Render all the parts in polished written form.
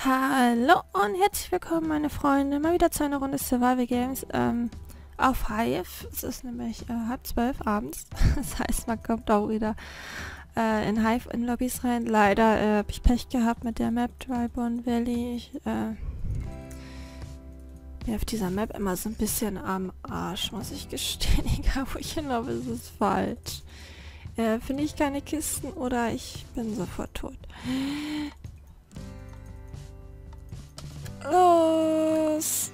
Hallo und herzlich willkommen, meine Freunde, mal wieder zu einer Runde Survival Games auf Hive. Es ist nämlich 11:30 abends. Das heißt, man kommt auch wieder in Hive in Lobbys rein. Leider habe ich Pech gehabt mit der Map Dryborn Valley. Ich bin auf dieser Map immer so ein bisschen am Arsch, muss ich gestehen. Egal wo ich hinlaufe, ist es falsch. Finde ich keine Kisten oder ich bin sofort tot. Los!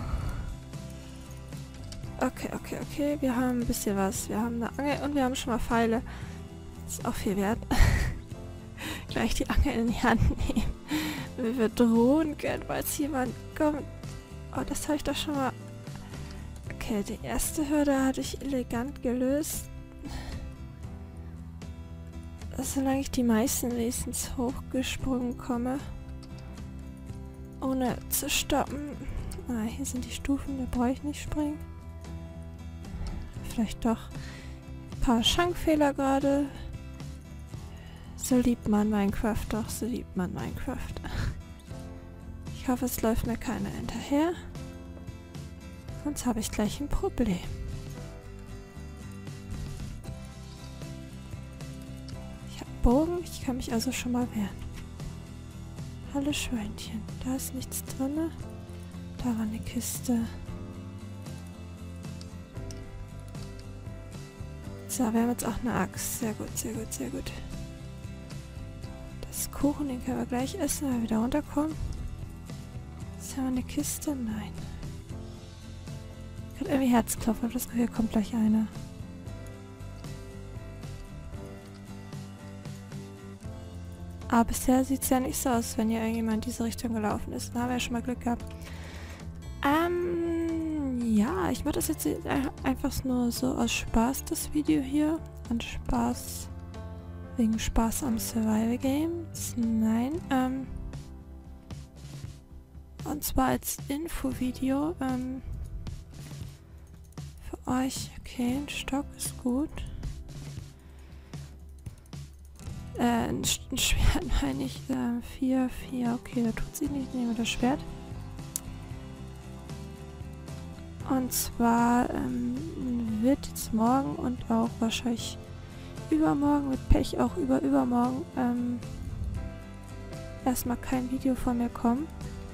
Okay. Wir haben ein bisschen was. Wir haben eine Angel und wir haben schon mal Pfeile. Das ist auch viel wert. Gleich die Angel in die Hand nehmen. Wenn wir drohen können, falls jemand kommt. Oh, das habe ich doch schon mal... Okay, die erste Hürde hatte ich elegant gelöst. Solange ich die meisten wenigstens hochgesprungen komme. Ohne zu stoppen. Ah, hier sind die Stufen, da brauche ich nicht springen. Vielleicht doch ein paar Schankfehler gerade. So liebt man Minecraft doch, so liebt man Minecraft. Ich hoffe, es läuft mir keiner hinterher. Sonst habe ich gleich ein Problem. Ich habe Bogen, ich kann mich also schon mal wehren. Hallo Schweinchen, da ist nichts drin. Da war eine Kiste. So, wir haben jetzt auch eine Axt. Sehr gut. Das Kuchen, den können wir gleich essen, wenn wir wieder runterkommen. Ist ja eine Kiste? Nein. Ich habe irgendwie Herzklopfen, aber das Gefühl, kommt gleich einer. Aber bisher sieht es ja nicht so aus, wenn hier irgendjemand in diese Richtung gelaufen ist. Da haben wir ja schon mal Glück gehabt. Ja, ich mache das jetzt einfach nur so aus Spaß, das Video hier. Und Spaß, wegen Spaß am Survival Games. Nein, und zwar als Infovideo, für euch. Okay, ein Stock ist gut. Ein Schwert meine ich. 4. Okay, da tut sie nicht. Nehmen wir das Schwert. Und zwar wird jetzt morgen und auch wahrscheinlich übermorgen, mit Pech auch übermorgen, erstmal kein Video von mir kommen.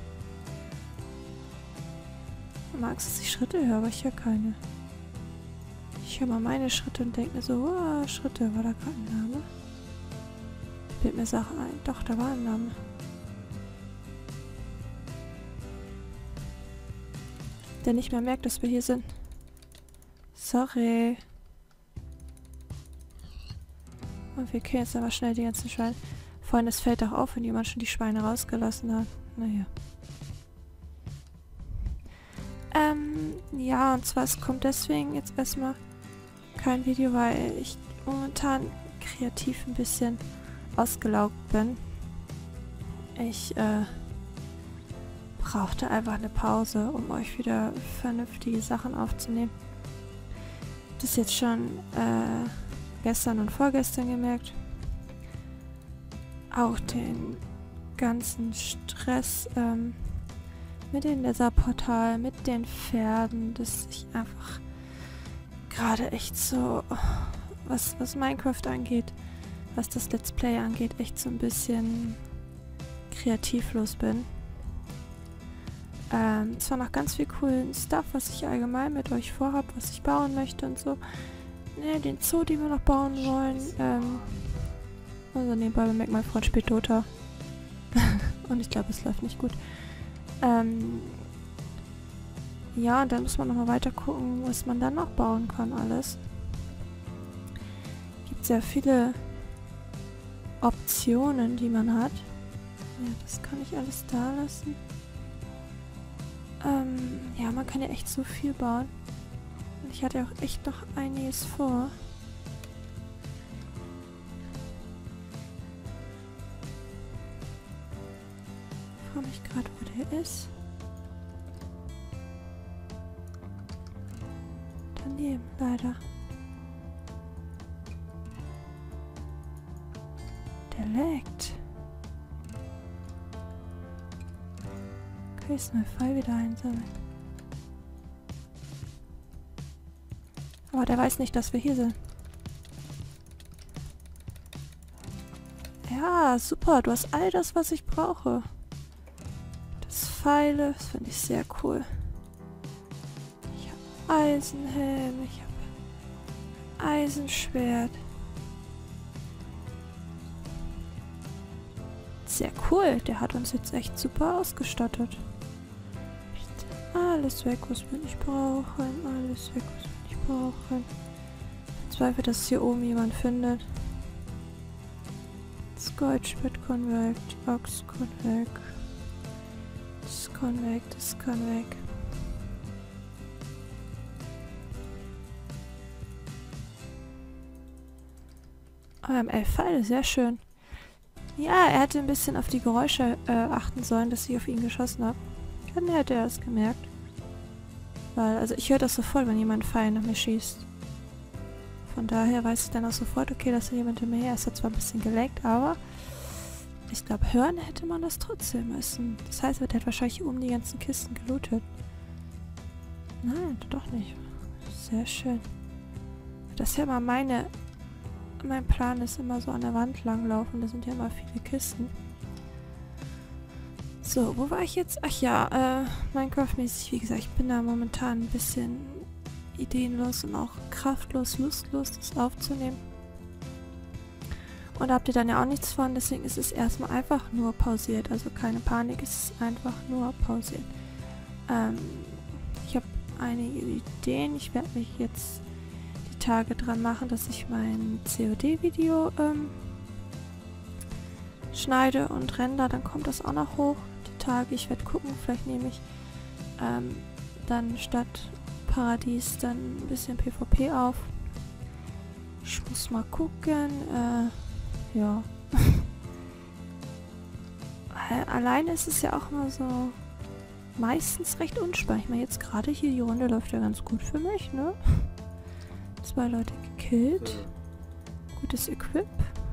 Ich mag es, dass ich Schritte höre, aber ich höre keine. Ich höre mal meine Schritte und denke mir so, oh, Schritte, war da gerade ein Name? Fällt mir Sachen ein. Doch, da war ein Name. Der nicht mehr merkt, dass wir hier sind. Sorry. Und wir killen jetzt aber schnell die ganzen Schweine. Vorhin, es fällt auch auf, wenn jemand schon die Schweine rausgelassen hat. Naja. Ja, und zwar, es kommt deswegen jetzt erstmal kein Video, weil ich momentan kreativ ein bisschen ausgelaugt bin. Ich brauchte einfach eine Pause, um euch wieder vernünftige Sachen aufzunehmen. Das jetzt schon gestern und vorgestern gemerkt. Auch den ganzen Stress mit dem Netherportal, mit den Pferden, dass ich einfach gerade echt so, was Minecraft angeht, was das Let's Play angeht, echt so ein bisschen kreativlos bin. Es war noch ganz viel coolen Stuff, was ich allgemein mit euch vorhab, was ich bauen möchte und so. Ne, den Zoo, den wir noch bauen wollen. Also nebenbei bemerkt, mein Freund spielt Dota. Und ich glaube, es läuft nicht gut. Ja, und dann muss man nochmal weiter gucken, was man dann noch bauen kann alles. Gibt sehr viele Optionen, die man hat. Ja, das kann ich alles da lassen. Ja, man kann ja echt so viel bauen. Und ich hatte auch echt noch einiges vor. Ich frage mich gerade, wo der ist. Daneben, leider. Der laggt. Space Neue Pfeil wieder einsammeln. Aber der weiß nicht, dass wir hier sind. Ja, super. Du hast all das, was ich brauche. Das Pfeile, das finde ich sehr cool. Ich habe Eisenhelm, ich habe Eisenschwert. Sehr cool. Der hat uns jetzt echt super ausgestattet. Alles weg, was wir nicht brauchen. Alles weg, was wir nicht brauchen. Ich zweifle, dass hier oben jemand findet. Das Goldschwert kann weg. Die Axt kann weg. Das kann weg, das kann weg. Oh, 11 Pfeile, sehr schön. Ja, er hätte ein bisschen auf die Geräusche achten sollen, dass ich auf ihn geschossen habe. Dann hätte er es gemerkt. Weil, also ich höre das sofort, wenn jemand einen Pfeil nach mir schießt. Von daher weiß ich dann auch sofort, okay, dass da jemand hinter mir her ist. Hat zwar ein bisschen geleckt, aber ich glaube, hören hätte man das trotzdem müssen. Das heißt, er hat wahrscheinlich hier oben die ganzen Kisten gelootet. Nein, doch nicht. Sehr schön. Das ist ja immer mein Plan ist immer so an der Wand langlaufen. Da sind ja immer viele Kisten. So, wo war ich jetzt? Ach ja, Minecraft-mäßig, wie gesagt, ich bin da momentan ein bisschen ideenlos und auch kraftlos, lustlos, das aufzunehmen. Und da habt ihr dann ja auch nichts von, deswegen ist es erstmal einfach nur pausiert. Also keine Panik, es ist einfach nur pausiert. Ich habe einige Ideen. Ich werde mich jetzt die Tage dran machen, dass ich mein COD-Video schneide und render. Dann kommt das auch noch hoch. Die Tage, ich werde gucken, vielleicht nehme ich dann statt Paradies dann ein bisschen PvP auf. Ich muss mal gucken. Ja. Alleine ist es ja auch immer so meistens recht unspannend. Ich meine, jetzt gerade hier die Runde läuft ja ganz gut für mich, ne? 2 Leute gekillt. Gutes Equip.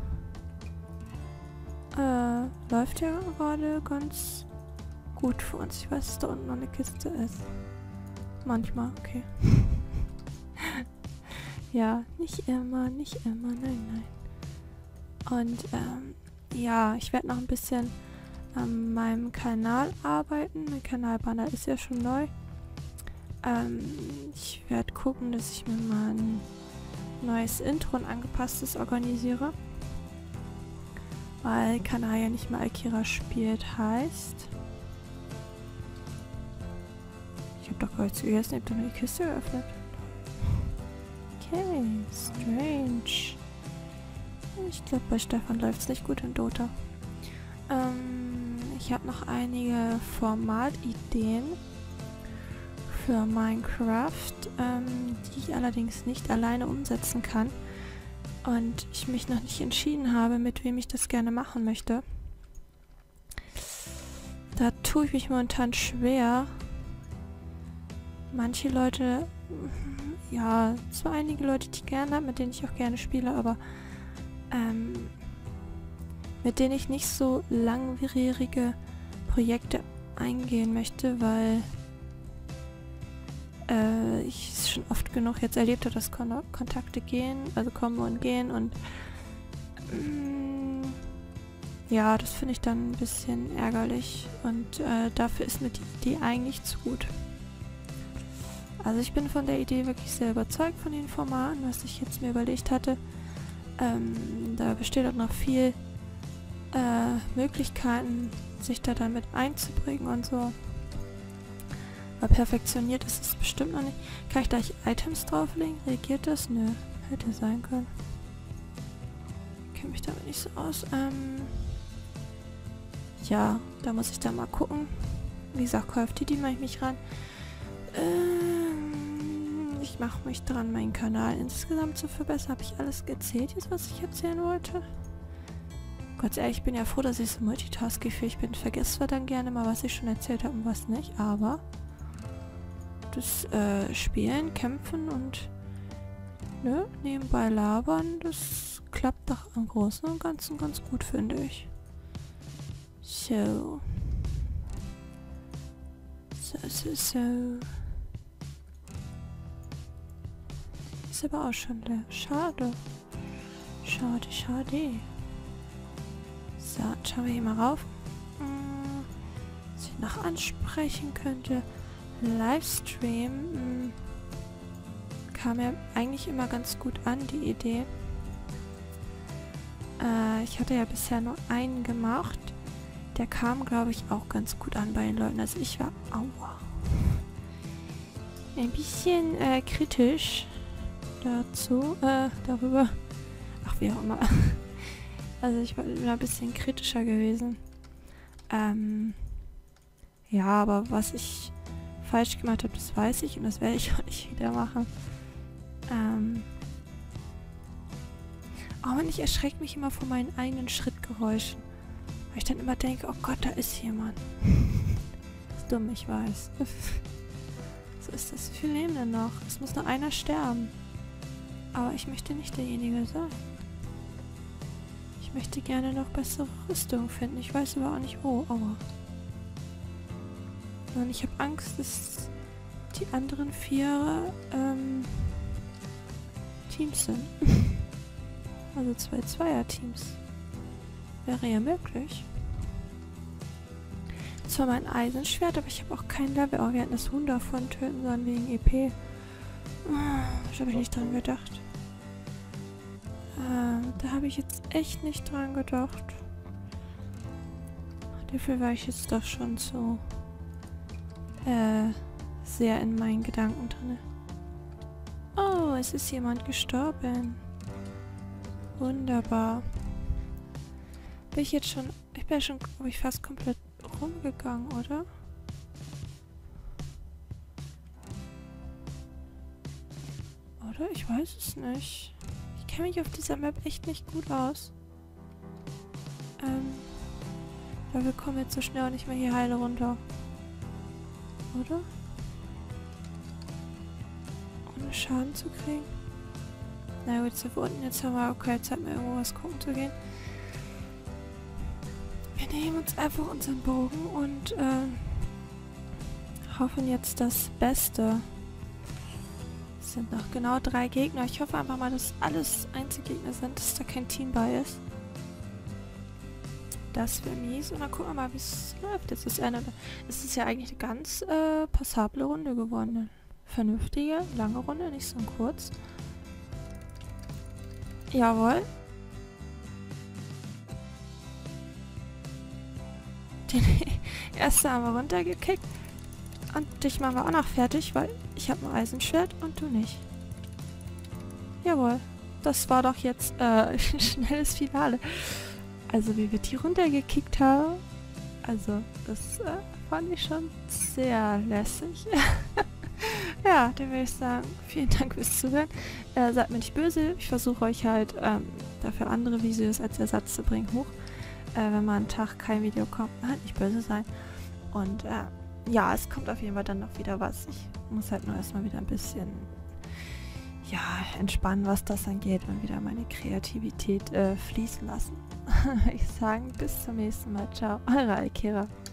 Läuft ja gerade ganz gut für uns. Ich weiß, dass da unten noch eine Kiste ist. Manchmal, okay. Ja, nicht immer, nein, nein. Und ja, ich werde noch ein bisschen an meinem Kanal arbeiten. Mein Kanalbanner ist ja schon neu. Ich werde gucken, dass ich mir mal ein neues Intro und angepasstes organisiere. Weil Kanal ja nicht mehr Akira spielt heißt. Ich habe doch gar nichts gegessen, ich habe doch nur die Kiste geöffnet. Okay, strange. Ich glaube, bei Stefan läuft es nicht gut in Dota. Ich habe noch einige Formatideen für Minecraft, die ich allerdings nicht alleine umsetzen kann. Und ich mich noch nicht entschieden habe, mit wem ich das gerne machen möchte. Da tue ich mich momentan schwer. Manche Leute, ja, zwar einige Leute, die ich gerne habe, mit denen ich auch gerne spiele, aber mit denen ich nicht so langwierige Projekte eingehen möchte, weil ich es schon oft genug jetzt erlebt habe, dass Kontakte gehen, also kommen und gehen und ja, das finde ich dann ein bisschen ärgerlich und dafür ist mir die Idee eigentlich zu gut. Also ich bin von der Idee wirklich sehr überzeugt von den Formaten, was ich jetzt mir überlegt hatte. Da besteht auch noch viel Möglichkeiten, sich da damit einzubringen und so. Aber perfektioniert ist es bestimmt noch nicht. Kann ich da Items drauflegen? Reagiert das? Nö. Hätte sein können. Ich kenne mich damit nicht so aus. Ja, da muss ich dann mal gucken. Wie gesagt, Call of Duty mache ich mich ran. Ich mache mich dran, meinen Kanal insgesamt zu verbessern. Habe ich alles erzählt jetzt, was ich erzählen wollte? Gott sei Dank, ich bin ja froh, dass ich so multitaskingfähig bin. Vergesse zwar dann gerne mal, was ich schon erzählt habe und was nicht, aber das Spielen, Kämpfen und nebenbei labern, das klappt doch im Großen und Ganzen ganz gut, finde ich. So. So. Ist aber auch schon leer. Schade. Schade. So, schauen wir hier mal rauf. Was ich noch ansprechen könnte. Livestream. Kam ja eigentlich immer ganz gut an, die Idee. Ich hatte ja bisher nur einen gemacht. Der kam, glaube ich, auch ganz gut an bei den Leuten. Also ich war ein bisschen kritisch dazu, darüber. Ach, wie auch immer. Also ich war ein bisschen kritischer gewesen. Ja, aber was ich falsch gemacht habe, das weiß ich und das werde ich auch nicht wieder machen. Oh Mann, ich erschrecke mich immer von meinen eigenen Schrittgeräuschen. Weil ich dann immer denke, oh Gott, da ist jemand. Das ist dumm, ich weiß. So ist das. Wie viele leben denn noch? Es muss noch einer sterben. Aber ich möchte nicht derjenige sein. Ich möchte gerne noch bessere Rüstung finden. Ich weiß aber auch nicht wo. Aua. Und ich habe Angst, dass die anderen 4 Teams sind. Also 2 Zweier-Teams. Wäre ja möglich. Zwar mein Eisenschwert, aber ich habe auch kein Level. Oh, wir hätten das Huhn davon töten sollen wegen EP. Da habe ich nicht dran gedacht. Da habe ich jetzt echt nicht dran gedacht. Dafür war ich jetzt doch schon so sehr in meinen Gedanken drin. Oh, es ist jemand gestorben. Wunderbar. Bin ich jetzt schon... Ich bin ja schon, glaube ich, fast komplett rumgegangen, oder? Oder? Ich weiß es nicht. Ich kenne mich auf dieser Map echt nicht gut aus. Weil wir kommen jetzt so schnell auch nicht mehr hier heile runter. Oder? Ohne Schaden zu kriegen? Na gut, jetzt sind wir unten. Jetzt haben wir auch keine Zeit mehr, irgendwo was gucken zu gehen. Wir nehmen uns einfach unseren Bogen und hoffen jetzt das Beste. Es sind noch genau 3 Gegner. Ich hoffe einfach mal, dass alles Einzelgegner sind, dass da kein Team bei ist. Das wäre mies. Und dann gucken wir mal, wie es läuft. Jetzt ist es ist ja eigentlich eine ganz passable Runde geworden. Eine vernünftige, lange Runde, nicht so kurz. Jawohl. Den ersten haben wir runtergekickt. Und dich machen wir auch noch fertig, weil ich habe ein Eisenschwert und du nicht. Jawohl. Das war doch jetzt ein schnelles Finale. Also wie wir die runtergekickt haben. Also das fand ich schon sehr lässig. Ja, dann würde ich sagen, vielen Dank fürs Zuhören. Seid mir nicht böse. Ich versuche euch halt dafür andere Videos als Ersatz zu bringen hoch. Wenn mal einen Tag kein Video kommt, halt nicht böse sein. Und ja, es kommt auf jeden Fall dann noch wieder was. Ich muss halt nur erstmal wieder ein bisschen entspannen, was das angeht und wieder meine Kreativität fließen lassen. Ich sage bis zum nächsten Mal. Ciao, eure Alkera.